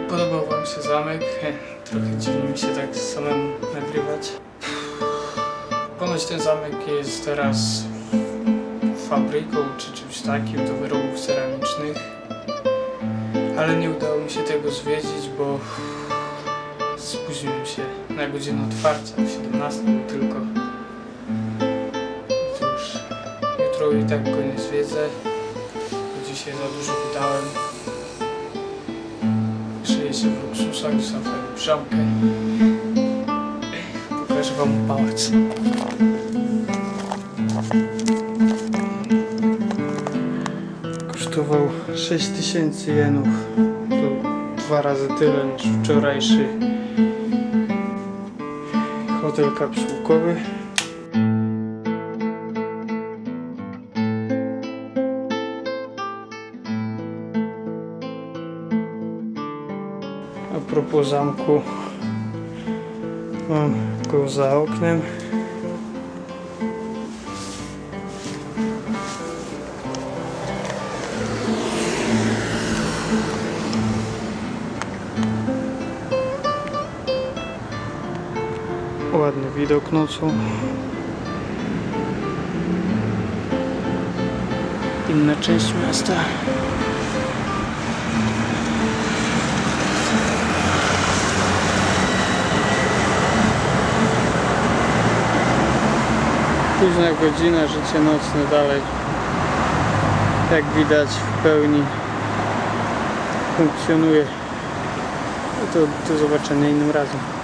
Podobał wam się zamek? Trochę dziwnie mi się tak samemu nagrywać. Ponoć ten zamek jest teraz fabryką czy czymś takim do wyrobów ceramicznych. Ale nie udało mi się tego zwiedzić, bo spóźniłem się na godzinę otwarcia, o 17 tylko. Cóż, jutro i tak go nie zwiedzę, bo dzisiaj za dużo wydałem. Szyję się w luksusach, dostałem fajną piżamkę. Pokażę wam pałac. Kosztował 6000 jenów. To 2 razy tyle niż wczorajszy hotel kapsułkowy. A propos zamku, mam go za oknem. Ładny widok nocą. Inna część miasta. Późna godzina, życie nocne dalej, jak widać, w pełni funkcjonuje. To do zobaczenia innym razem.